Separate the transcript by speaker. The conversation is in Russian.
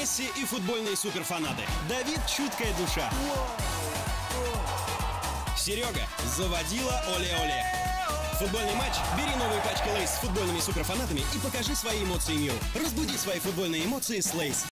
Speaker 1: Месси и футбольные суперфанаты. Давид — чуткая душа. Серега — заводила оле-оле. Футбольный матч? Бери новые пачки Лейс с футбольными суперфанатами и покажи свои эмоции миру. Разбуди свои футбольные эмоции с Лейс.